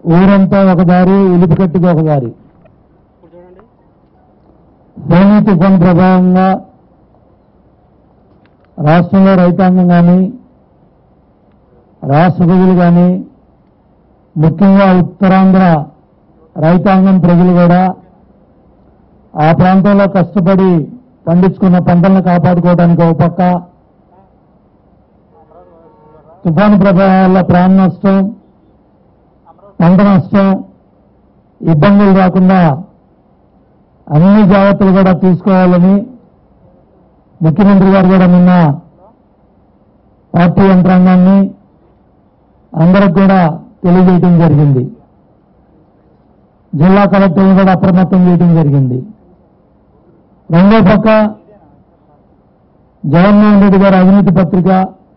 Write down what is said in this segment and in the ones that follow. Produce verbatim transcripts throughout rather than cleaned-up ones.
ఊరంతా ఒక దారి, ఉలిపికట్టుగా ఒక దారి. ఫోని తుఫాన్ ప్రభావంగా రాష్ట్రంలో రైతాంగం కానీ, రాష్ట్ర ప్రజలు కానీ, ముఖ్యంగా ఉత్తరాంధ్ర రైతాంగం ప్రజలు కూడా ఆ ప్రాంతంలో కష్టపడి పండించుకున్న పంటలను కాపాడుకోవడానికి ఒక పక్క, తుఫాను ప్రభావం వల్ల ప్రాణ నష్టం, పంట నష్టం, ఇబ్బందులు రాకుండా అన్ని జాగ్రత్తలు కూడా తీసుకోవాలని ముఖ్యమంత్రి గారు కూడా నిన్న పార్టీ యంత్రాంగాన్ని అందరికి కూడా తెలియజేయడం జరిగింది. జిల్లా కలెక్టర్లు కూడా అప్రమత్తం చేయడం జరిగింది. రెండో పక్క జగన్మోహన్ రెడ్డి గారి అవినీతి పత్రిక,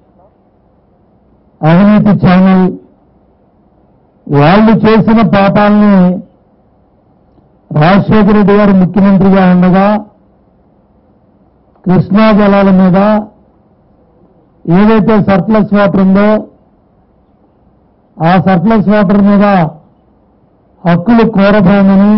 అవినీతి ఛానల్ వాళ్ళు చేసిన పాపాలని రాజశేఖర రెడ్డి గారు ముఖ్యమంత్రిగా ఉండగా కృష్ణా జలాల మీద ఏదైతే సర్ప్లస్ వాటర్ ఉందో ఆ సర్ప్లస్ వాటర్ మీద హక్కులు కోరబోమని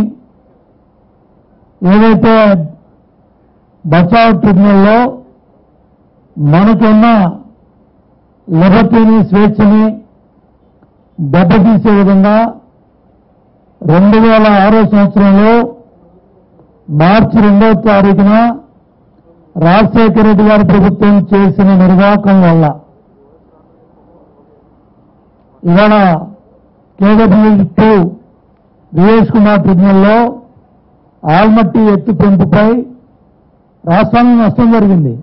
ఏదైతే బచావ్ ట్రిబ్యునల్లో మనకున్న లిబర్టీని, స్వేచ్ఛని దెబ్బతీసే విధంగా రెండు వేల ఆరో సంవత్సరంలో మార్చి రెండవ తారీఖున రాజశేఖర రెడ్డి గారి ప్రభుత్వం చేసిన నిర్వాహకం వల్ల ఇవాళ కేడబ్ల్యూ టూ దినేష్ కుమార్ ట్రిబ్యునల్లో ఆల్మట్టి ఎత్తు పెంపుపై రాష్ట్రానికి నష్టం జరిగింది.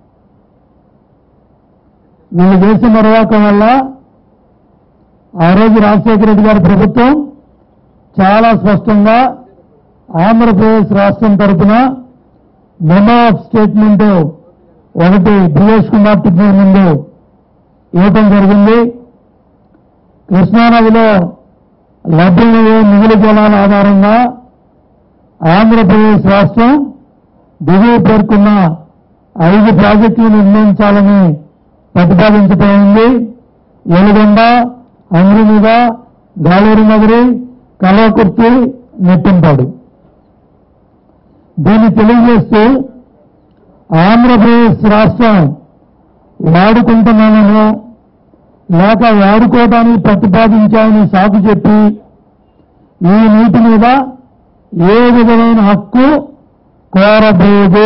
వీళ్ళు చేసిన నిర్వాహకం వల్ల ఆ రోజు రాజశేఖర రెడ్డి గారి ప్రభుత్వం చాలా స్పష్టంగా ఆంధ్రప్రదేశ్ రాష్ట్రం తరఫున మెమో ఆఫ్ స్టేట్మెంట్ ఒకటి దినేష్ కుమార్ ట్రిబ్యునల్ ముందు ఇవ్వటం జరిగింది. కృష్ణానదిలో లభ్యమయ్యే మిగులు జలాల ఆధారంగా ఆంధ్రప్రదేశ్ రాష్ట్రం దిగువ పేర్కొన్న ఐదు ప్రాజెక్టులు నిర్మించాలని ప్రతిపాదించబడింది. వెలుగొండ, అంద్రిమీద, గాలేరు నగరి, కలవకుర్తి, నెట్టింపాడు. దీన్ని తెలియజేస్తూ ఆంధ్రప్రదేశ్ రాష్ట్రం వాడుకుంటున్నామనో లేక వాడుకోవడానికి ప్రతిపాదించామని సాకు చెప్పి ఈ నీటి మీద ఏ విధమైన హక్కు కోరబోదు.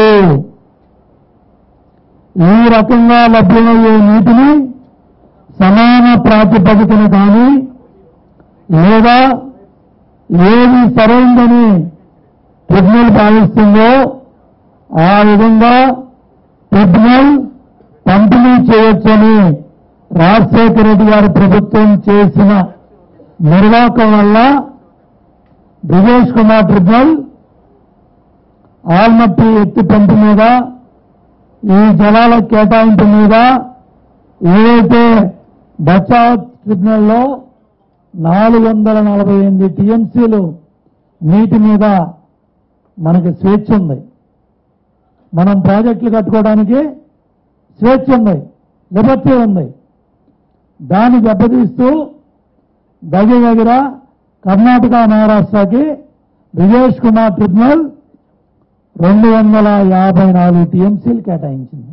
ఈ రకంగా లభ్యమయ్యే నీటిని సమాన ప్రాతిపదికన కానీ లేదా ఏది సరైందని ట్రిబ్యునల్ భావిస్తుందో ఆ విధంగా ట్రిబ్యునల్ పంపిణీ చేయొచ్చని రాజశేఖర రెడ్డి గారి ప్రభుత్వం చేసిన నిర్వాహకం వల్ల దినేష్ కుమార్ ట్రిబ్యునల్ ఆల్మట్టి ఎత్తి పంపు మీద, ఈ జలాల కేటాయింపు మీద ఏదైతే బచావ్ ట్రిబ్యునల్లో నాలుగు వందల నలభై ఎనిమిది టీఎంసీలు నీటి మీద మనకి స్వేచ్ఛ ఉంది. మనం ప్రాజెక్టులు కట్టుకోవడానికి స్వేచ్ఛ ఉంది, లిబర్టీ ఉంది. దాన్ని దెబ్బతీస్తూ దగ్గర దగ్గర కర్ణాటక, మహారాష్ట్రకి దినేష్ కుమార్ ట్రిబ్యునల్ రెండు వందల యాభై నాలుగు టీఎంసీలు కేటాయించింది.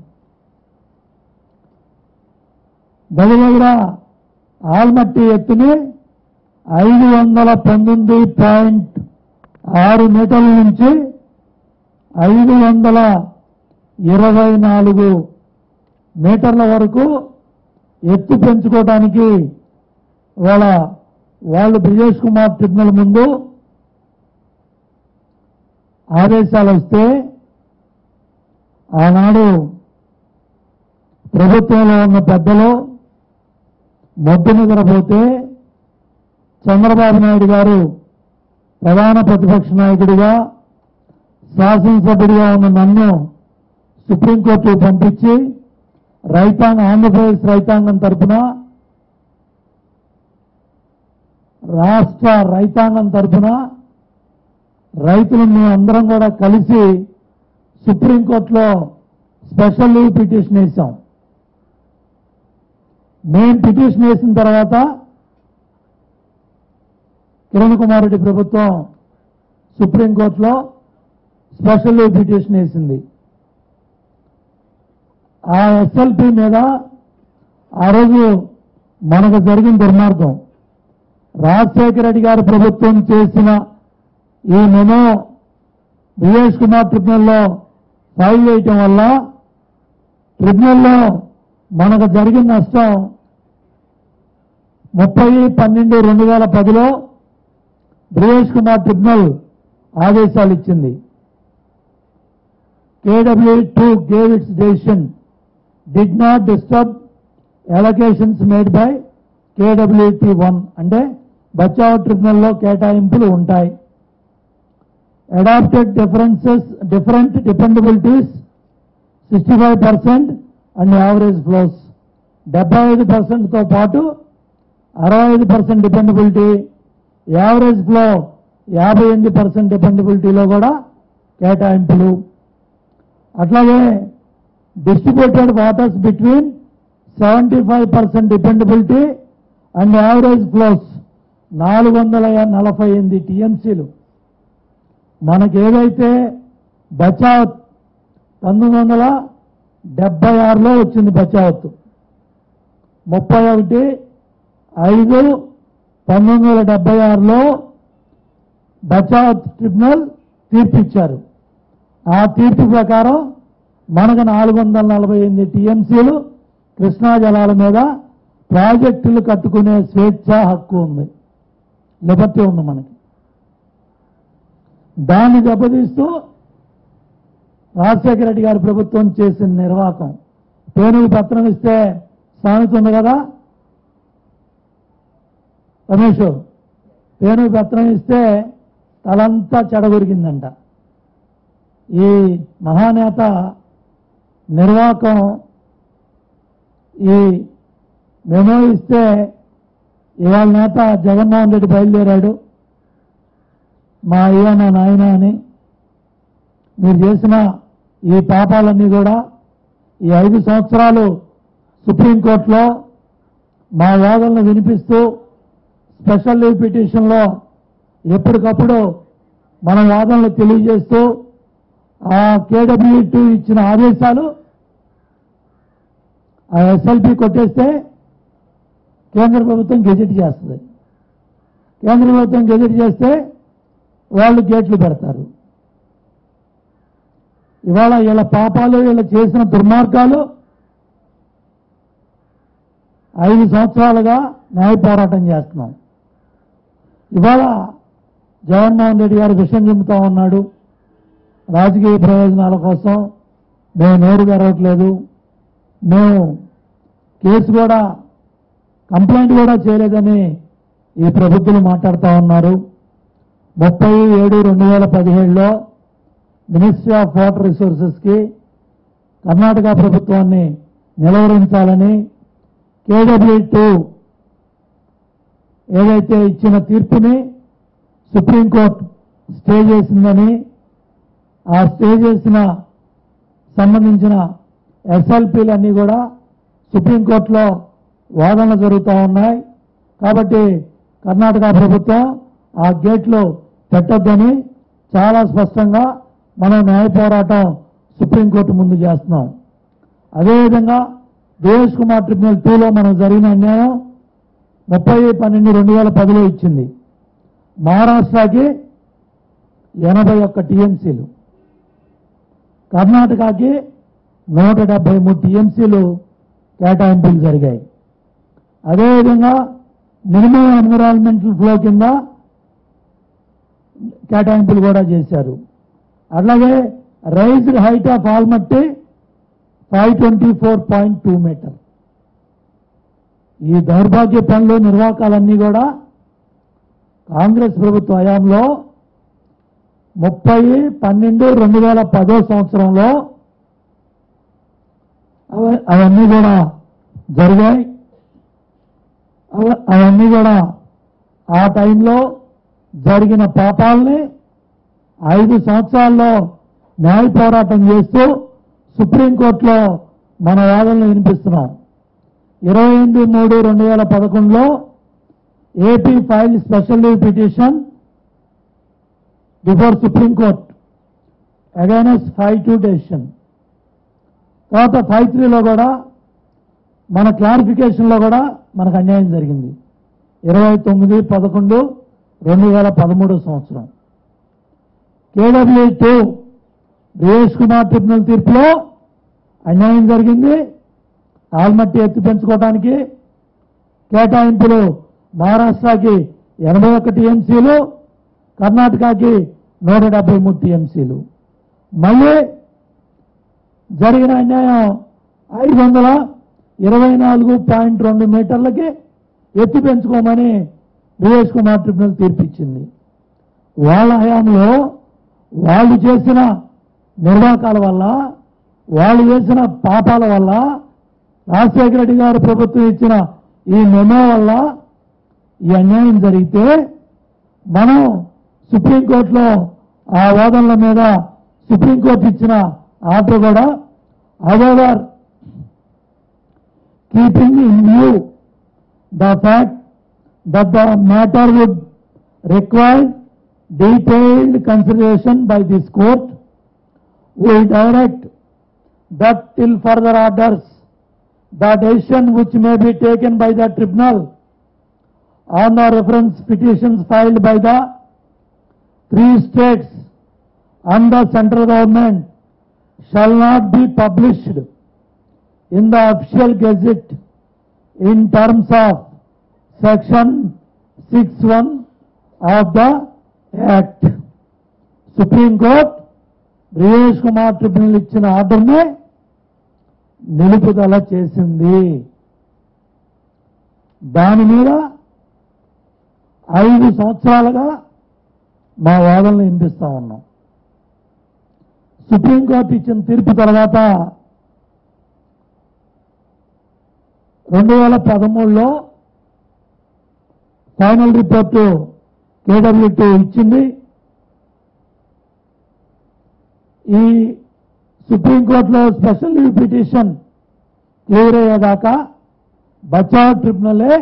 దగ్గర దగ్గర ఆల్మట్టి ఎత్తుని ఐదు వందల పంతొమ్మిది పాయింట్ ఆరు మీటర్ల నుంచి ఐదు వందల ఇరవై నాలుగు మీటర్ల వరకు ఎత్తు పెంచుకోవడానికి వాళ్ళ వాళ్ళు దినేష్ కుమార్ ట్రిబ్యునల్ ముందు ఆదేశాలు వస్తే ఆనాడు ప్రభుత్వంలో ఉన్న పెద్దలు మొద్దు నిద్రపోతే చంద్రబాబు నాయుడు గారు ప్రధాన ప్రతిపక్ష నాయకుడిగా, శాసనసభ్యుడిగా ఉన్న నన్ను సుప్రీంకోర్టుకు పంపించి రైతాంగ ఆంధ్రప్రదేశ్ రైతాంగం తరఫున, రాష్ట్ర రైతాంగం తరఫున రైతులు మేము అందరం కూడా కలిసి సుప్రీంకోర్టులో స్పెషల్ లీవ్ పిటిషన్ వేశాం. మేము పిటిషన్ వేసిన తర్వాత కిరణ్ కుమార్ రెడ్డి ప్రభుత్వం సుప్రీంకోర్టులో స్పెషల్ పిటిషన్ వేసింది. ఆ ఎస్ఎల్పి మీద ఆ రోజు మనకు జరిగిన దుర్మార్గం, రాజశేఖర రెడ్డి గారి ప్రభుత్వం చేసిన ఈ మెమో దినేష్ కుమార్ ట్రిబ్యునల్లో ఫైల్ చేయటం వల్ల ట్రిబ్యునల్లో మనకు జరిగిన నష్టం ముప్పై పన్నెండు రెండు వేల పదిలో దినేష్ కుమార్ ట్రిబ్యునల్ ఆదేశాలు ఇచ్చింది. KW two gave its decision did not disturb allocations made by KW T one అంటే బచావ్ ట్రిబ్యునల్లో కేటాయింపులు ఉంటాయి. Adapted differences different dependabilities sixty five percent and average flows డెబ్బై ఐదు పర్సెంట్తో పాటు అరవై ఐదు పర్సెంట్ డిపెండబిలిటీ, యావరేజ్ ఫ్లో యాభై ఎనిమిది పర్సెంట్ డిపెండబిలిటీలో కూడా కేటాయింపులు. అట్లాగే distributed waters between seventy five percent dependability and average flows నాలుగు వందల నలభై ఎనిమిది టీఎంసీలు. మనకి ఏదైతే బచావత్ పంతొమ్మిది వందల డెబ్బై ఆరులో వచ్చింది, బచావత్ ముప్పై ఒకటి ఐదు పంతొమ్మిది వందల డెబ్బై ఆరులో బచావత్ ట్రిబ్యునల్ తీర్పిచ్చారు. ఆ తీర్పు ప్రకారం మనకు నాలుగు వందల నలభై ఎనిమిది టీఎంసీలు కృష్ణా జలాల మీద ప్రాజెక్టులు కట్టుకునే స్వేచ్ఛ హక్కు ఉంది, లిబర్టీ ఉంది మనకి. దాన్ని దెబ్బతీస్తూ రాజశేఖర రెడ్డి గారి ప్రభుత్వం చేసిన నిర్వాహకం. పేనుగు పత్రం ఇస్తే సామెత ఉంది కదా రమేష్, పేనుగు పత్రం ఇస్తే తలంతా చెడగొరిగిందంట. ఈ మహానేత నిర్వాహకం ఈ మెమో ఇస్తే ఇవాళ నేత జగన్మోహన్ రెడ్డి బయలుదేరాడు, మా అయ్యా నా నాయన అని. మీరు చేసిన ఈ పాపాలన్నీ కూడా ఈ ఐదు సంవత్సరాలు సుప్రీంకోర్టులో మా వాదనలు వినిపిస్తూ స్పెషల్ లీవ్ పిటిషన్లో ఎప్పటికప్పుడు మన వాదనలు తెలియజేస్తూ ఆ కేడబ్ల్యూ టూ ఇచ్చిన ఆదేశాలు ఆ ఎస్ఎల్పి కొట్టేస్తే కేంద్ర ప్రభుత్వం గెజెట్ చేస్తుంది. కేంద్ర ప్రభుత్వం గెజెట్ చేస్తే వాళ్ళు గేట్లు పెడతారు. ఇవాళ వీళ్ళ పాపాలు, వీళ్ళు చేసిన దుర్మార్గాలు ఐదు సంవత్సరాలుగా న్యాయ పోరాటం చేస్తున్నాం. ఇవాళ జగన్మోహన్ రెడ్డి గారు విషయం చెబుతా ఉన్నాడు, రాజకీయ ప్రయోజనాల కోసం మేము నోరు తెరవట్లేదు, మేము కేసు కూడా కంప్లైంట్ కూడా చేయలేదని ఈ ప్రభుత్వం మాట్లాడుతూ ఉన్నారు. ముప్పై ఏడు రెండు వేల పదిహేడులో మినిస్ట్రీ ఆఫ్ వాటర్ రిసోర్సెస్కి కర్ణాటక ప్రభుత్వాన్ని నిలవరించాలని కేడబ్ల్యూ టూ ఏదైతే ఇచ్చిన తీర్పుని సుప్రీంకోర్టు స్టే చేసిందని, ఆ స్టే చేసిన సంబంధించిన ఎస్ఎల్పీలన్నీ కూడా సుప్రీంకోర్టులో వాదనలు జరుగుతూ ఉన్నాయి. కాబట్టి కర్ణాటక ప్రభుత్వం ఆ గేట్లు పెట్టొద్దని చాలా స్పష్టంగా మనం న్యాయ పోరాటం సుప్రీంకోర్టు ముందు చేస్తున్నాం. అదేవిధంగా దినేష్ కుమార్ ట్రిబ్యునల్ టూలో మనకు జరిగిన అన్యాయం ముప్పై పన్నెండు రెండు వేల పదిలో ఇచ్చింది. మహారాష్ట్రకి ఎనభై ఒక్క టీఎంసీలు, కర్ణాటకకి నూట డెబ్బై మూడు టీఎంసీలు కేటాయింపులు జరిగాయి. అదేవిధంగా మినిమం ఎన్విరాన్మెంటల్ ఫ్లో కింద కేటాయింపులు కూడా చేశారు. అలాగే raised height of Almatti five twenty four point two metre. ఈ దౌర్భాగ్య పనులు, నిర్వాహకాలన్నీ కూడా కాంగ్రెస్ ప్రభుత్వ హయాంలో ముప్పై పన్నెండు రెండు వేల పదో సంవత్సరంలో అవన్నీ కూడా జరిగాయి. అవన్నీ కూడా ఆ టైంలో జరిగిన పాపాలని ఐదు సంవత్సరాల్లో న్యాయ పోరాటం చేస్తూ సుప్రీంకోర్టులో మన వాదనలు వినిపిస్తున్నాం. ఇరవై ఎనిమిది మూడు రెండు వేల పదకొండులో A P filed special leave petition before Supreme Court against five two decision. తర్వాత ఫైవ్ త్రీలో కూడా మన క్లారిఫికేషన్లో కూడా మనకు అన్యాయం జరిగింది. ఇరవై తొమ్మిది పదకొండు రెండు వేల పదమూడు సంవత్సరం KW two Dinesh Kumar tribunal తీర్పులో అన్యాయం జరిగింది. ఆల్మట్టి ఎత్తి పెంచుకోవడానికి కేటాయింపులు మహారాష్ట్రకి ఎనభై ఒక్క టీఎంసీలు, కర్ణాటకకి నూట డెబ్బై మూడు టీఎంసీలు. మళ్ళీ జరిగిన అన్యాయం ఐదు వందల ఇరవై నాలుగు పాయింట్ రెండు మీటర్లకి ఎత్తి పెంచుకోమని దినేష్ కుమార్ ట్రిబ్యునల్ తీర్పిచ్చింది. వాళ్ళ హయాంలో వాళ్ళు చేసిన నిర్వాకాల వల్ల, వాళ్ళు చేసిన పాపాల వల్ల, రాజశేఖర రెడ్డి గారు ప్రభుత్వం ఇచ్చిన ఈ మెమో వల్ల ఈ అన్యాయం జరిగితే మనం సుప్రీంకోర్టులో ఆ వాదనల మీద సుప్రీంకోర్టు ఇచ్చిన ఆర్డర్ కూడా our keeping in view the fact that the matter would require detailed consideration by this court, we direct that till further orders the decision which may be taken by the tribunal on the reference petitions filed by the three states and the central government shall not be published in the official gazette in terms of section six one of the act. Supreme Court Dinesh Kumar tribunal ఇచ్చిన ఆర్డర్ని నిలుపుదల చేసింది. దాని మీద ఐదు సంవత్సరాలుగా మా వాదనలు వినిపిస్తా ఉన్నాం. సుప్రీంకోర్టు ఇచ్చిన తీర్పు తర్వాత రెండు వేల పదమూడులో ఫైనల్ రిపోర్టు కేడబ్ల్యూ టూ ఇచ్చింది. ఈ సుప్రీంకోర్టులో స్పెషల్ లీవ్ పిటిషన్ క్లియర్ అయ్యేదాకా బచావ్ ట్రిబ్యునలే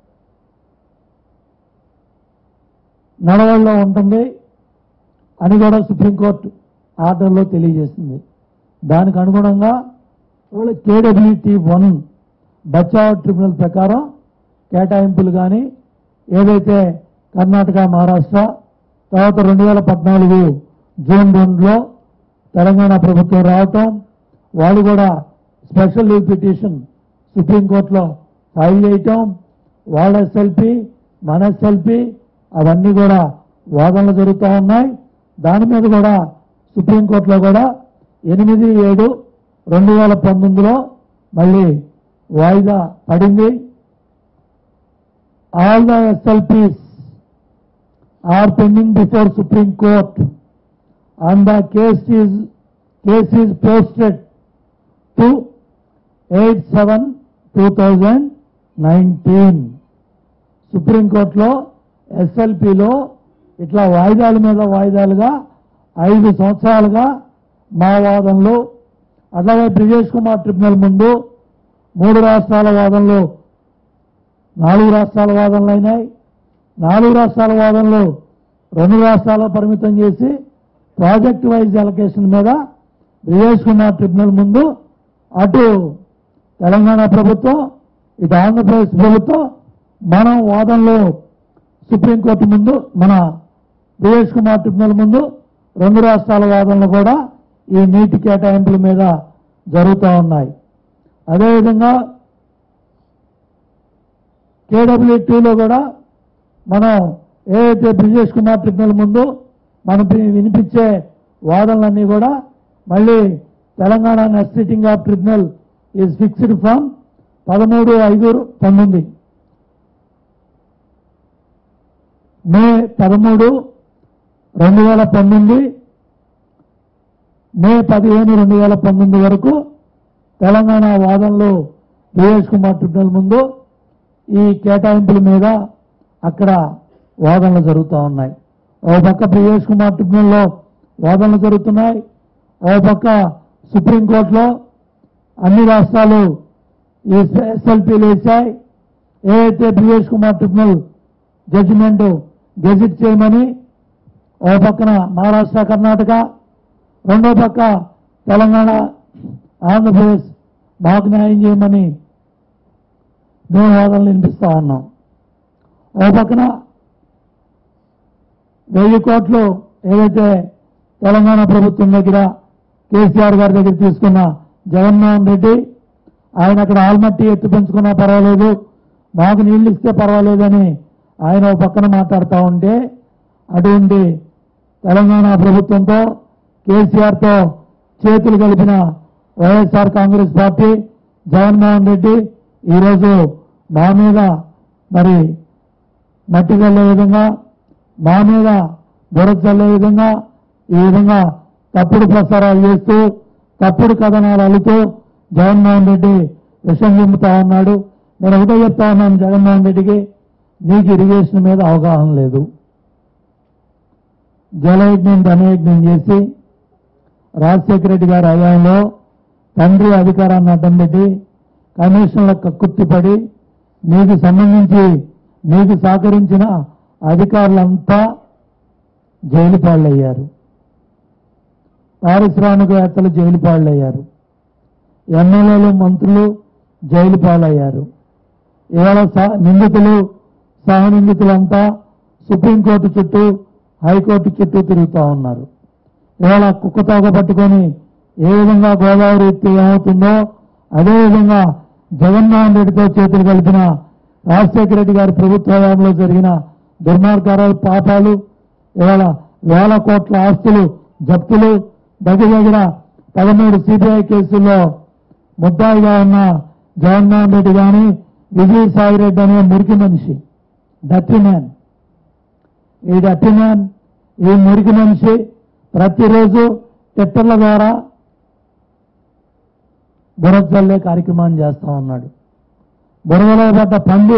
నడవడిలో ఉంటుంది అని కూడా సుప్రీంకోర్టు ఆర్డర్లో తెలియజేసింది. దానికి అనుగుణంగా వాళ్ళు KW T one Bachawat tribunal ప్రకారం కేటాయింపులు కానీ ఏదైతే కర్ణాటక మహారాష్ట్ర తర్వాత రెండు వేల పద్నాలుగు జూన్ రెండులో తెలంగాణ ప్రభుత్వం రావటం, వాళ్ళు కూడా స్పెషల్ లీవ్ పిటిషన్ సుప్రీంకోర్టులో ఫైల్ చేయటం, వాళ్ళ ఎస్ఎల్పి మన ఎస్ఎల్పి అవన్నీ కూడా వాదనలు జరుగుతూ ఉన్నాయి. దాని మీద కూడా సుప్రీంకోర్టులో కూడా ఎనిమిది ఏడు రెండు వేల పంతొమ్మిదిలో మళ్ళీ వాయిదా పడింది. All the SLPs are pending before Supreme Court and the case is case is posted to eight seven two thousand nineteen. Supreme Court లో ఎస్ఎల్పిలో ఇట్లా వాయిదాల మీద వాయిదాలుగా ఐదు సంవత్సరాలుగా మా వాదనలు, అట్లాగే దినేష్ కుమార్ ట్రిబ్యునల్ ముందు మూడు రాష్ట్రాల వాదనలు నాలుగు రాష్ట్రాల వాదనలు అయినాయి. నాలుగు రాష్ట్రాల వాదనలు రెండు రాష్ట్రాల్లో పరిమితం చేసి ప్రాజెక్ట్ వైజ్ అలొకేషన్ మీద దినేష్ కుమార్ ట్రిబ్యునల్ ముందు అటు తెలంగాణ ప్రభుత్వం ఇటు ఆంధ్రప్రదేశ్ ప్రభుత్వం మనం వాదనలు సుప్రీంకోర్టు ముందు మన దినేష్ కుమార్ ట్రిబ్యునల్ ముందు రెండు రాష్ట్రాల వాదనలు కూడా ఈ నీటి కేటాయింపుల మీద జరుగుతూ ఉన్నాయి. అదేవిధంగా కేడబ్ల్యూ టూలో కూడా మనం ఏదైతే దినేష్ కుమార్ ట్రిబ్యునల్ ముందు మనం వినిపించే వాదనలన్నీ కూడా మళ్ళీ Telangana next sitting of tribunal is fixed from పదమూడు ఐదు పంతొమ్మిది మే పదమూడు రెండు వేల పంతొమ్మిది మే పదిహేను రెండు వేల పంతొమ్మిది వరకు తెలంగాణ వాదనలు దినేష్ కుమార్ ట్రిబ్యునల్ ముందు ఈ కేటాయింపుల మీద అక్కడ వాదనలు జరుగుతూ ఉన్నాయి. ఓ పక్క దినేష్ కుమార్ ట్రిబ్యునల్లో వాదనలు జరుగుతున్నాయి, ఓ పక్క సుప్రీంకోర్టులో అన్ని రాష్ట్రాలు ఈ ఎస్ఎల్పీలు వేశాయి. ఏదైతే Dinesh Kumar tribunal judgement gazette చేయమని ఓ పక్కన మహారాష్ట్ర కర్ణాటక, రెండో పక్క తెలంగాణ ఆంధ్రప్రదేశ్ మాకు న్యాయం చేయమని మేము వాదనలు వినిపిస్తా ఉన్నాం. ఓ పక్కన వెయ్యి కోట్లు ఏదైతే తెలంగాణ ప్రభుత్వం దగ్గర కేసీఆర్ గారి దగ్గర తీసుకున్న జగన్మోహన్ రెడ్డి, ఆయన అక్కడ ఆల్మట్టి ఎత్తు పెంచుకున్నా పర్వాలేదు, మాకు నీళ్లు ఇస్తే పర్వాలేదని ఆయన ఒక పక్కన మాట్లాడుతూ ఉంటే, అటువంటి తెలంగాణ ప్రభుత్వంతో కేసీఆర్తో చేతులు కలిపిన వైఎస్ఆర్ కాంగ్రెస్ పార్టీ జగన్మోహన్ రెడ్డి ఈరోజు మా మీద మరి మట్టి చల్లే విధంగా, మా మీద బురద చల్లే విధంగా, ఈ విధంగా తప్పుడు ప్రసారాలు చేస్తూ తప్పుడు కథనాలు అల్లుతూ జగన్మోహన్ రెడ్డి విషం చెందుతా ఉన్నాడు. నేను ఒకటే చెప్తా ఉన్నాను జగన్మోహన్ రెడ్డికి, నీకు ఇరిగేషన్ మీద అవగాహన లేదు. జలయజ్ఞం ధనయజ్ఞం చేసి రాజశేఖర రెడ్డి గారి హయాంలో తండ్రి అధికారాన్ని అడ్డం పెట్టి కమిషన్ల కక్కుర్తిపడి నీకు సంబంధించి నీకు సహకరించిన అధికారులంతా జైలు పాలయ్యారు. పారిశ్రామికవేత్తలు జైలు పాలయ్యారు. ఎమ్మెల్యేలు మంత్రులు జైలు పాలయ్యారు. ఇవాళ నిందితులు సహ నిందితులంతా సుప్రీంకోర్టు చుట్టూ హైకోర్టు చుట్టూ తిరుగుతూ ఉన్నారు. ఇవాళ కుక్కతోక పట్టుకొని ఏ విధంగా గోదావరి ఎత్తి ఏమవుతుందో అదేవిధంగా జగన్మోహన్ రెడ్డితో చేతులు కలిపిన రాజశేఖర రెడ్డి గారి ప్రభుత్వ హయాంలో జరిగిన దుర్మార్గాలు పాపాలు, ఇవాళ వేల కోట్ల ఆస్తులు జప్తులు, దగ్గర దగ్గర పదమూడు సిబిఐ కేసుల్లో ముద్దాయిగా ఉన్న జగన్మోహన్ రెడ్డి కానీ విజయసాయి రెడ్డి అనే మురికి మనిషి, డర్టీ మ్యాన్, ఈ డర్టీ మ్యాన్ ఈ మురికి మనిషి ప్రతిరోజు ట్విట్టర్ల ద్వారా బురద చల్లే కార్యక్రమాన్ని చేస్తా ఉన్నాడు. బురదలో పడ్డ పంది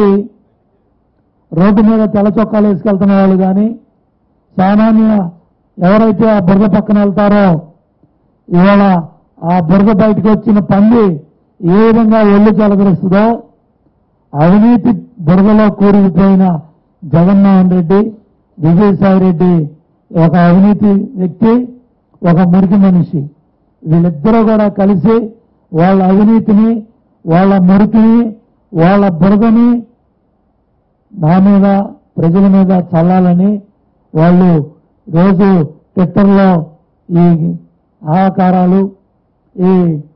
రోడ్డు మీద తెల్ల చొక్కాలు వేసుకెళ్తున్న వాళ్ళు కానీ సామాన్య ఎవరైతే ఆ బురద పక్కన వెళ్తారో ఇవాళ ఆ బురద బయటకు వచ్చిన పంది ఏ విధంగా ఒళ్ళు చెలగలుస్తుందో అవినీతి బురదలో కూరుకుపోయిన జగన్మోహన్ రెడ్డి, విజయసాయి రెడ్డి ఒక అవినీతి వ్యక్తి, ఒక మురికి మనిషి, వీళ్ళిద్దరూ కూడా కలిసి వాళ్ళ అవినీతిని, వాళ్ళ మురికిని, వాళ్ళ బురదని మా మీద ప్రజల మీద చల్లాలని వాళ్ళు రోజు ట్విట్టర్లో ఈ ఆకారాలు ఈ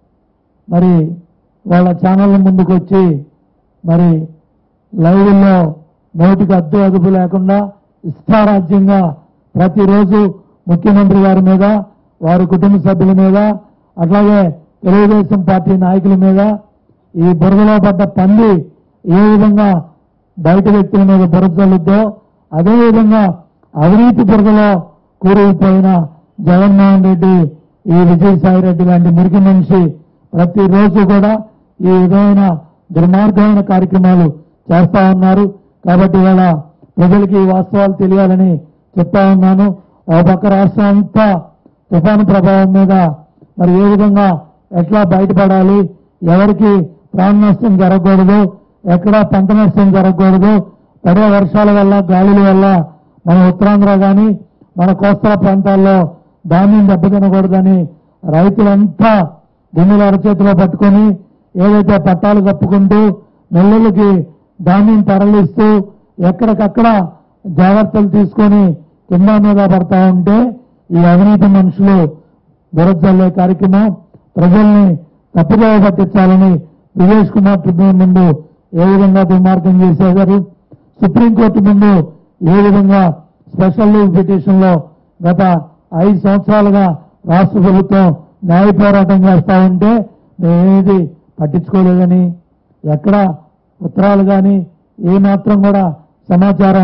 మరి వాళ్ళ ఛానళ్ళ ముందుకు వచ్చి మరి లైవ్లో నోటికి అద్దు అదుపు లేకుండా ఇష్టారాజ్యంగా ప్రతిరోజు ముఖ్యమంత్రి గారి మీద, వారి కుటుంబ సభ్యుల మీద, అట్లాగే తెలుగుదేశం పార్టీ నాయకుల మీద ఈ బురదలో పడ్డ పంది ఏ విధంగా బయట వ్యక్తుల మీద బురద చల్లుద్దో అదేవిధంగా అవినీతి బురదలో కూరుకుపోయిన జగన్మోహన్ రెడ్డి, ఈ విజయసాయి రెడ్డి లాంటి మురికి మనిషి ప్రతిరోజు కూడా ఈ విధమైన దుర్మార్గమైన కార్యక్రమాలు చేస్తా ఉన్నారు. కాబట్టి ఇవాళ ప్రజలకి ఈ వాస్తవాలు తెలియాలని చెప్తా ఉన్నాను. ఓ పక్క రాష్ట్రం అంతా తుఫాను ప్రభావం మీద మరి ఏ విధంగా ఎట్లా బయటపడాలి, ఎవరికి ప్రాణ నష్టం జరగకూడదు, ఎక్కడా పంట నష్టం జరగకూడదు, పడే వర్షాల వల్ల గాలుల వల్ల మన ఉత్తరాంధ్ర కానీ మన కోస్తా ప్రాంతాల్లో ధాన్యం దెబ్బతినకూడదని రైతులంతా గిన్నెల అరచేతిలో పట్టుకొని ఏదైతే పట్టాలు కప్పుకుంటూ నెల్లూరుకి ధాన్యం తరలిస్తూ ఎక్కడికక్కడ జాగ్రత్తలు తీసుకొని కింద మీద పడతా ఉంటే ఈ అవినీతి మనుషులు బురద చల్లే కార్యక్రమం ప్రజల్ని తప్పుదోవ పట్టించాలని వివేష్ కుమార్ ట్రిబ్యునల్ ముందు ఏ విధంగా దుర్మార్గం చేసేవారు, సుప్రీంకోర్టు ముందు ఏ విధంగా స్పెషల్ లీవ్ పిటిషన్లో గత ఐదు సంవత్సరాలుగా రాష్ట్ర ప్రభుత్వం న్యాయ పోరాటం చేస్తా ఉంటే మేమేది పట్టించుకోలేదని, ఎక్కడ ఉత్తరాలు కానీ ఏమాత్రం కూడా సమాచారం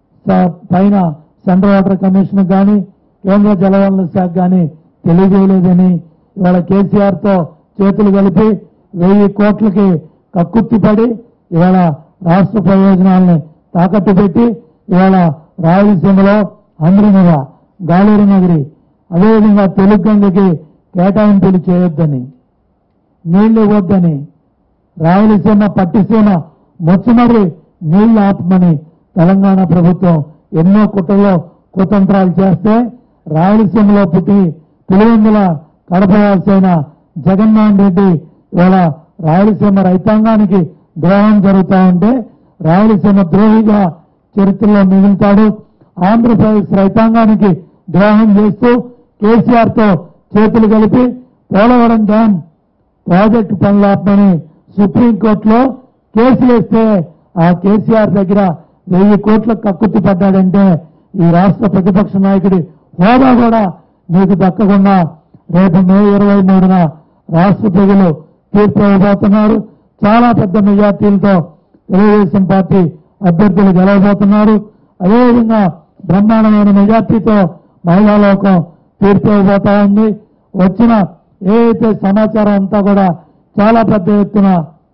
పైన సెంట్రల్ వాటర్ కమిషన్ కానీ కేంద్ర జలవనరుల శాఖ కానీ తెలియజేయలేదని ఇవాళ కేసీఆర్తో చేతులు కలిపి వెయ్యి కోట్లకి కక్కుర్తిపడి ఇవాళ రాష్ట్ర ప్రయోజనాలని తాకట్టు పెట్టి ఇవాళ రాయలసీమలో హంద్రినగ, గాలూరు నగరి, అదేవిధంగా తెలుగు గంగకి కేటాయింపులు చేయొద్దని, నీళ్లు ఇవ్వొద్దని, రాయలసీమ పట్టిసీమ మొచ్చమరి నీళ్లు ఆపమని తెలంగాణ ప్రభుత్వం ఎన్నో కుట్రలో కుతంత్రాలు చేస్తే రాయలసీమలో పుట్టి పులివెందుల కడపవాల్సిన జగన్మోహన్ రెడ్డి ఇవాళ రాయలసీమ రైతాంగానికి ద్రోహం జరుగుతూ ఉంటే రాయలసీమ ద్రోహిగా చరిత్రలో మిగులుతాడు. ఆంధ్రప్రదేశ్ రైతాంగానికి ద్రోహం చేస్తూ కేసీఆర్ తో చేతులు కలిపి పోలవరం డ్యాం ప్రాజెక్టు పనులాపని సుప్రీంకోర్టులో కేసులు వేస్తే ఆ కేసీఆర్ దగ్గర వెయ్యి కోట్ల కక్కుర్తి పడ్డాడంటే ఈ రాష్ట్ర ప్రతిపక్ష నాయకుడి హోదా కూడా నీకు దక్కకుండా రేపు మే ఇరవై మూడున రాష్ట్ర ప్రజలు తీర్పు ఇవ్వబోతున్నారు. చాలా పెద్ద మెజార్టీలతో తెలుగుదేశం పార్టీ అభ్యర్థులు గెలవబోతున్నారు. అదేవిధంగా బ్రహ్మాండమైన మెజార్టీతో మహిళా లోకం తీర్పు ఇవ్వబోతా ఉంది. వచ్చిన ఏదైతే సమాచారం అంతా కూడా చాలా పెద్ద ఎత్తున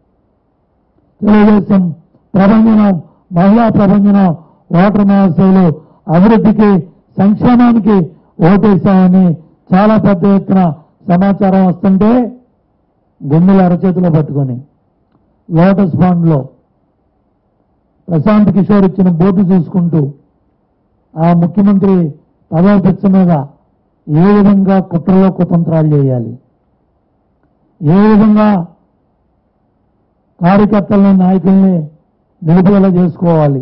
తెలుగుదేశం ప్రభంజనం, మహిళా ప్రభంజనం, ఓటర్ మహాశైలు అభివృద్ధికి సంక్షేమానికి ఓటేశామని చాలా పెద్ద ఎత్తున సమాచారం వస్తుంటే గుండెలు అరచేతిలో పట్టుకొని లోటస్ పాండ్ లో ప్రశాంత్ కిషోర్ ఇచ్చిన బోర్డు చూసుకుంటూ ఆ ముఖ్యమంత్రి పదవి పిచ్చ మీద ఏ విధంగా కుట్రలో కుతంత్రాలు చేయాలి, ఏ విధంగా కార్యకర్తల్ని నాయకుల్ని నిలుపుదల చేసుకోవాలి,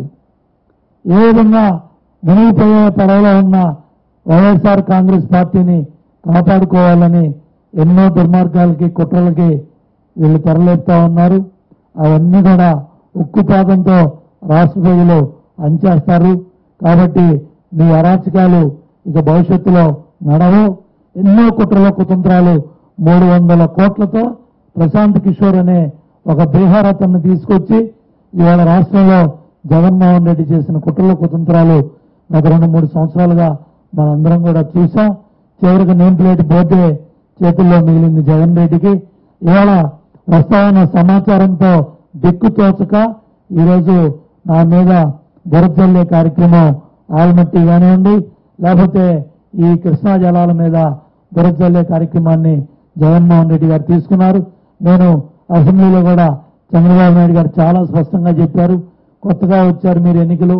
ఏ విధంగా మునిగిపోయే పడవలో ఉన్న వైఎస్ఆర్ కాంగ్రెస్ పార్టీని కాపాడుకోవాలని ఎన్నో దుర్మార్గాలకి కుట్రలకి వీళ్ళు తెరలేపుతా ఉన్నారు. అవన్నీ కూడా ఉక్కుపాదంతో రాష్ట్ర ప్రజలు అంచేస్తారు. కాబట్టి మీ అరాచకాలు ఇక భవిష్యత్తులో నడవు. ఎన్నో కుట్రల కుతంత్రాలు మూడు వందల కోట్లతో ప్రశాంత్ కిషోర్ అనే ఒక బీహార్ అతన్ని తీసుకొచ్చి ఇవాళ రాష్ట్రంలో జగన్మోహన్ రెడ్డి చేసిన కుట్రల కుతంత్రాలు గత రెండు మూడు సంవత్సరాలుగా మనందరం కూడా చూసాం. చివరికి నేమ్ ప్లేట్ బోర్డే చేతుల్లో మిగిలింది జగన్ రెడ్డికి. ఇవాళ వస్తాయన్న సమాచారంతో దిక్కు తోచక ఈరోజు నా మీద బురజల్లే కార్యక్రమం ఆల్మట్టి కానివ్వండి, లేకపోతే ఈ కృష్ణా జలాల మీద బురజల్లే కార్యక్రమాన్ని జగన్మోహన్ రెడ్డి గారు తీసుకున్నారు. నేను అసెంబ్లీలో కూడా చంద్రబాబు నాయుడు గారు చాలా స్పష్టంగా చెప్పారు, కొత్తగా వచ్చారు మీరు ఎన్నికలు,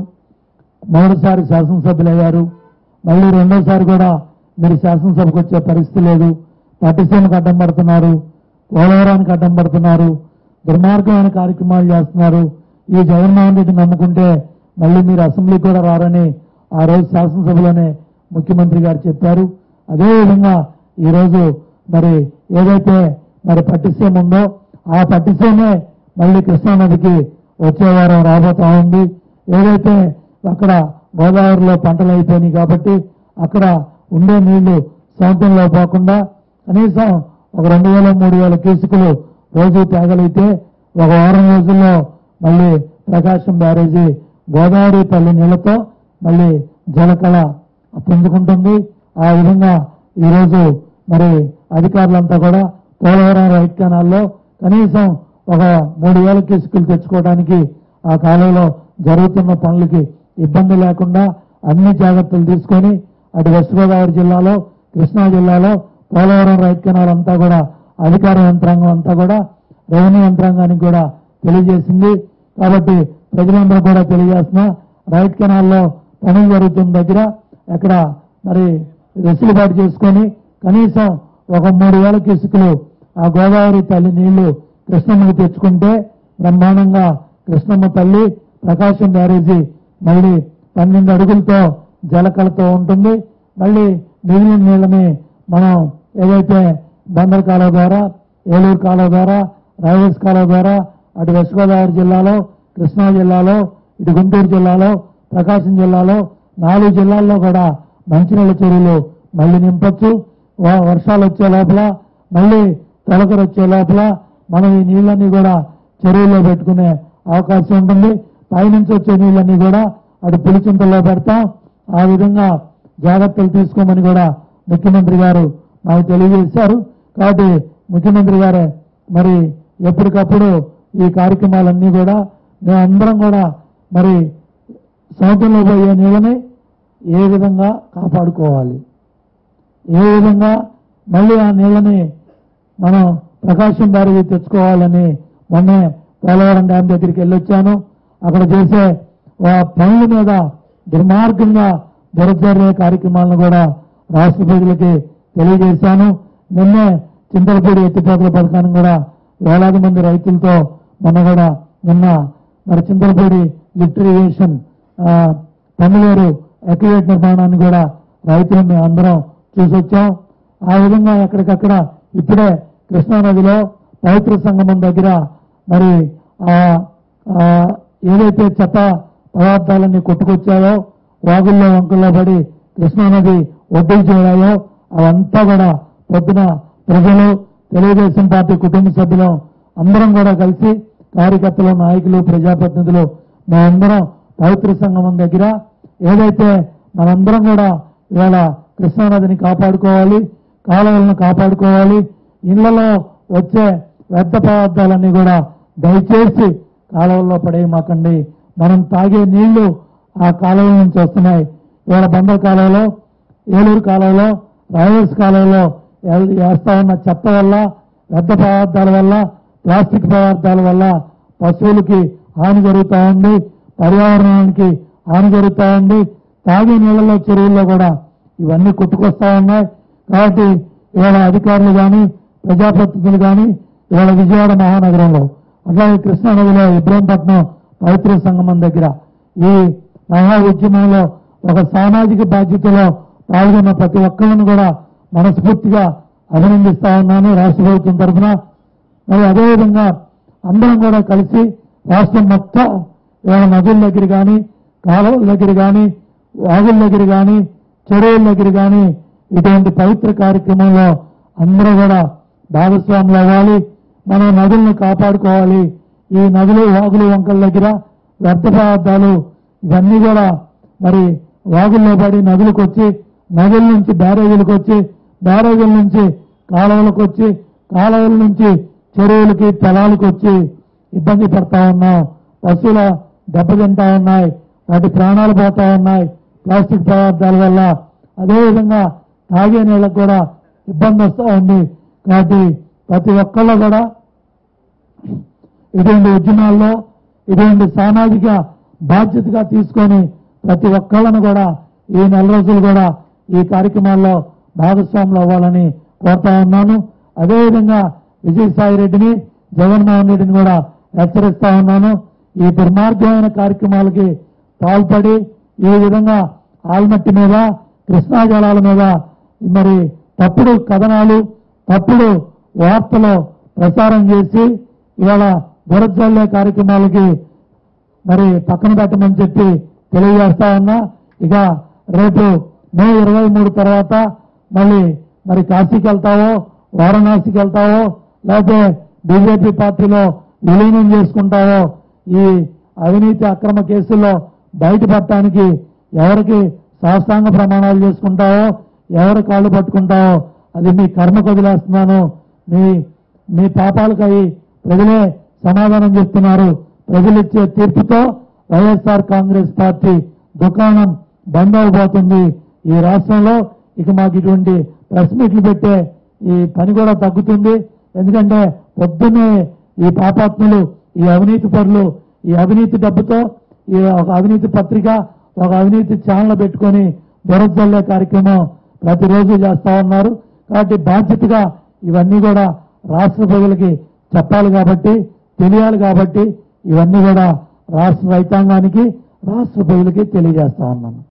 మూడోసారి శాసనసభ్యులు అయ్యారు, మళ్ళీ రెండోసారి కూడా మీరు శాసనసభకు వచ్చే పరిస్థితి లేదు, పట్టిసీమకు అడ్డం పడుతున్నారు, పోలవరానికి అడ్డం పడుతున్నారు, దుర్మార్గమైన కార్యక్రమాలు చేస్తున్నారు. ఈ జగన్మోహన్ రెడ్డి నమ్ముకుంటే మళ్ళీ మీరు అసెంబ్లీకి కూడా రారని ఆ రోజు శాసనసభలోనే ముఖ్యమంత్రి గారు చెప్పారు. అదేవిధంగా ఈరోజు మరి ఏదైతే మరి పట్టిసీమ ఉందో ఆ పట్టిసీమే మళ్ళీ కృష్ణానదికి వచ్చే వారం రాబోతా ఉంది. ఏదైతే అక్కడ గోదావరిలో పంటలు అయిపోయినాయి కాబట్టి అక్కడ ఉండే నీళ్లు సముద్రంలో పోకుండా కనీసం ఒక రెండు వేల మూడు వేల క్యూసికులు రోజు తేగలిగితే ఒక వారం రోజుల్లో మళ్ళీ ప్రకాశం బ్యారేజీ గోదావరి తల్లి నీళ్లతో మళ్ళీ జలకళ పుంజుకుంటుంది. ఆ విధంగా ఈరోజు మరి అధికారులంతా కూడా పోలవరం రైట్ కెనాల్లో కనీసం ఒక మూడు వేల క్యూసికులు తెచ్చుకోవడానికి ఆ కాలంలో జరుగుతున్న పనులకి ఇబ్బంది లేకుండా అన్ని జాగ్రత్తలు తీసుకొని అటు వెస్ట్ గోదావరి జిల్లాలో కృష్ణా జిల్లాలో పోలవరం రైట్ కెనాల్ అంతా కూడా అధికార యంత్రాంగం అంతా కూడా రెవెన్యూ యంత్రాంగానికి కూడా తెలియజేసింది. కాబట్టి ప్రజలందరూ కూడా తెలియజేస్తున్నా రైట్ కెనాల్లో పనులు జరుగుతున్న దగ్గర ఎక్కడ మరి వెసులుబాటు చేసుకొని కనీసం ఒక మూడు వేల క్యూసికులు ఆ గోదావరి తల్లి నీళ్లు కృష్ణమ్మకి తెచ్చుకుంటే బ్రహ్మాండంగా కృష్ణమ్మ తల్లి ప్రకాశం బ్యారేజీ మళ్ళీ పన్నెండు అడుగులతో జలకళతో ఉంటుంది. మళ్ళీ మిగిలిన నీళ్ళని మనం ఏదైతే బందర్ కాలువ ద్వారా, ఏలూరు కాలువ ద్వారా, రైల్వేస్ కాలువ ద్వారా అటు వెస్ట్ గోదావరి జిల్లాలో, కృష్ణా జిల్లాలో, ఇటు గుంటూరు జిల్లాలో, ప్రకాశం జిల్లాలో నాలుగు జిల్లాల్లో కూడా మంచినీళ్ళ చెరువులు మళ్ళీ నింపొచ్చు. వర్షాలు వచ్చే లోపల మళ్ళీ తొలకరు వచ్చే లోపల మనం ఈ నీళ్ళన్నీ కూడా చెరువుల్లో పెట్టుకునే అవకాశం ఉంటుంది. పైనుంచి వచ్చే నీళ్ళన్నీ కూడా అటు పులిచింతల్లో పెడతాం. ఆ విధంగా జాగ్రత్తలు తీసుకోమని కూడా ముఖ్యమంత్రి గారు మాకు తెలియజేశారు. కాబట్టి ముఖ్యమంత్రి గారే మరి ఎప్పటికప్పుడు ఈ కార్యక్రమాలన్నీ కూడా మేమందరం కూడా మరి సముద్రంలో పోయే నీళ్ళని ఏ విధంగా కాపాడుకోవాలి, ఏ విధంగా మళ్ళీ ఆ నీళ్ళని మనం ప్రకాశం బ్యారేజీ తెచ్చుకోవాలని మొన్నే పోలవరం డ్యాం దగ్గరికి వెళ్ళొచ్చాను. అక్కడ చేసే పనుల మీద దుర్మార్గంగా దురదర్రే కార్యక్రమాలను కూడా రాష్ట్ర ప్రజలకి తెలియజేశాను. నిన్నే చింతలపూడి ఎత్తిపోతల పథకాన్ని కూడా వేలాది మంది రైతులతో మొన్న కూడా నిన్న మరి Chintalapudi lift irrigation Tamiluru aqueduct నిర్మాణాన్ని కూడా రైతులు మేము అందరం చూసొచ్చాం. ఆ విధంగా ఎక్కడికక్కడ ఇప్పుడే కృష్ణానదిలో పవిత్ర సంగమం దగ్గర మరి ఏదైతే చెత్త పదార్థాలన్నీ కొట్టుకొచ్చాయో వాగుల్లో వంకల్లో పడి కృష్ణానది ఒడ్డుకు చేరాయో అవంతా కూడా పొద్దున ప్రజలు తెలుగుదేశం పార్టీ కుటుంబ సభ్యులు అందరం కూడా కలిసి కార్యకర్తలు నాయకులు ప్రజాప్రతినిధులు మేమందరం పవిత్ర సంగమం దగ్గర ఏదైతే మనందరం కూడా ఇవాళ కృష్ణానదిని కాపాడుకోవాలి, కాలువలను కాపాడుకోవాలి, ఇళ్లలో వచ్చే వ్యర్థ పదార్థాలన్నీ కూడా దయచేసి కాలువల్లో పడేయమాకండి. మనం తాగే నీళ్లు ఆ కాలువల నుంచి వస్తున్నాయి. ఇవాళ బందర్ కాలువలో, ఏలూరు కాలువలో, రాయల్స్ కాలువలో వేస్తా ఉన్న చెత్త వల్ల, వ్యర్థ పదార్థాల వల్ల, ప్లాస్టిక్ పదార్థాల వల్ల పశువులకి హాని జరుగుతూ ఉంది, పర్యావరణానికి హాని జరుగుతూ ఉంది. తాగే నీళ్లలో చెరువుల్లో కూడా ఇవన్నీ కొట్టుకొస్తా ఉన్నాయి. కాబట్టి ఇవాళ అధికారులు కానీ ప్రజాప్రతినిధులు కానీ ఇవాళ విజయవాడ మహానగరంలో అట్లాగే కృష్ణానదిలో ఇబ్రహీంపట్నం పవిత్ర సంగమం దగ్గర ఈ మహా ఉద్యమంలో ఒక సామాజిక బాధ్యతలో పాల్గొన్న ప్రతి ఒక్కరిని కూడా మనస్ఫూర్తిగా అభినందిస్తా ఉన్నాను రాష్ట్ర ప్రభుత్వం తరఫున. మరి అదేవిధంగా అందరం కూడా కలిసి రాష్ట్రం మొత్తం ఇవాళ నదుల దగ్గర కానీ, కాలువల దగ్గర కానీ, వాగుల దగ్గర కానీ, చెరువుల దగ్గర కానీ ఇటువంటి పవిత్ర కార్యక్రమంలో అందరూ కూడా భాగస్వాములు అవ్వాలి. మనం నదులను కాపాడుకోవాలి. ఈ నదులు వాగులు వంకల దగ్గర వ్యర్థ పదార్థాలు ఇవన్నీ కూడా మరి వాగుల్లో పడి నదులకు వచ్చి, నదుల నుంచి బ్యారేజీలకు వచ్చి, బ్యారేజీల నుంచి కాలువలకు వచ్చి, కాలువల నుంచి చెరువులకి పొలాలకు వచ్చి ఇబ్బంది పడతా ఉన్నాం. పశువుల దెబ్బతింటా ఉన్నాయి, వాటి ప్రాణాలు పోతా ఉన్నాయి ప్లాస్టిక్ పదార్థాల వల్ల. అదేవిధంగా తాగే నీళ్ళకు కూడా ఇబ్బంది వస్తూ ఉంది. కాబట్టి ప్రతి ఒక్కళ్ళు కూడా ఇటువంటి ఉద్యమాల్లో ఇటువంటి సామాజిక బాధ్యతగా తీసుకొని ప్రతి ఒక్కళ్ళను కూడా ఈ నెల రోజులు కూడా ఈ కార్యక్రమాల్లో భాగస్వాములు అవ్వాలని కోరుతా ఉన్నాను. అదేవిధంగా విజయసాయి రెడ్డిని, జగన్మోహన్ రెడ్డిని కూడా హెచ్చరిస్తా ఉన్నాను. ఈ దుర్మార్గమైన కార్యక్రమాలకి పాల్పడి ఈ విధంగా ఆల్మట్టి మీద, కృష్ణా జలాల మీద మరి తప్పుడు కథనాలు, తప్పుడు వార్తలు ప్రసారం చేసి ఇవాళ బురజల్లే కార్యక్రమాలకి మరి పక్కన పెట్టమని చెప్పి తెలియజేస్తా ఉన్నా. ఇక రేపు మే ఇరవై మూడు తర్వాత మళ్ళీ మరి కాశీకి వెళ్తావో, వారణాసికి వెళ్తావో, లేకపోతే బీజేపీ పార్టీలో విలీనం చేసుకుంటావో, ఈ అవినీతి అక్రమ కేసుల్లో బయటపడటానికి ఎవరికి శాస్త్రాంగ ప్రమాణాలు చేసుకుంటావో, ఎవరి కాళ్ళు పట్టుకుంటావో అది మీ కర్మకు వదిలేస్తున్నాను. మీ మీ పాపాలకై ప్రజలే సమాధానం చెప్తున్నారు. ప్రజలిచ్చే తీర్పుతో వైఎస్ఆర్ కాంగ్రెస్ పార్టీ దుకాణం బంద్ అవబోతుంది ఈ రాష్ట్రంలో. ఇక మాకు ఇటువంటి ప్రెస్ మీట్లు పెట్టే ఈ పని కూడా తగ్గుతుంది. ఎందుకంటే పొద్దున్నే ఈ పాపాత్ములు, ఈ అవినీతి పరులు ఈ అవినీతి డబ్బుతో ఈ ఒక అవినీతి పత్రిక, ఒక అవినీతి ఛానల్ పెట్టుకొని బురజల్లే కార్యక్రమం ప్రతిరోజు చేస్తా ఉన్నారు. కాబట్టి బాధ్యతగా ఇవన్నీ కూడా రాష్ట్ర ప్రజలకి చెప్పాలి కాబట్టి, తెలియాలి కాబట్టి ఇవన్నీ కూడా రాష్ట్ర రైతాంగానికి, రాష్ట్ర ప్రజలకి తెలియజేస్తా ఉన్నాను.